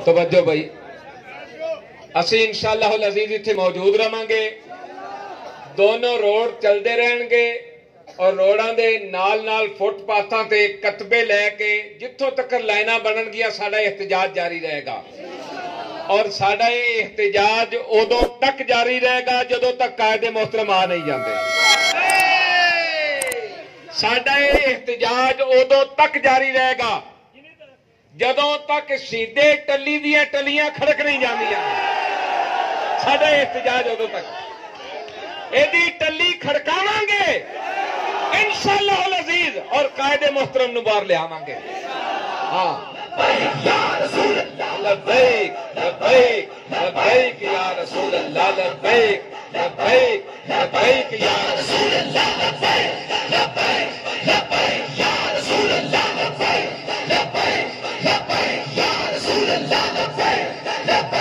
توجہ بھائی اسی انشاءاللہ العزیز اتھے موجود رہاں گے دونوں روڈ چلدے رہن گے اور روڈاں دے نال نال فٹ پاتھاں تے کتبے لے کے جتھوں تک لائناں بنن گیا ساڈا احتجاج جاری رہے گا اور ساڈا یہ احتجاج ادو تک جاری رہے گا جدوں تک قائد محترم آ نہیں جاندے ساڈا یہ احتجاج ادو تک جاری رہے گا جدوں تک سیدھے ٹلی دیاں ٹلیاں کھڑک نہیں جاندیاں ساڈا احتجاج ادو تک ایدی ٹلی کھڑکاواں گے انشاءاللہ العزیز اور قائد محترم نو باہر لے آواں گے ہاں یا رسول اللہ لبیک لبیک لبیک یا رسول اللہ لبیک لبیک لبیک یا رسول اللہ لبیک لبیک لبیک یا رسول اللہ لبیک لبیک لبیک یا رسول اللہ لبیک لبیک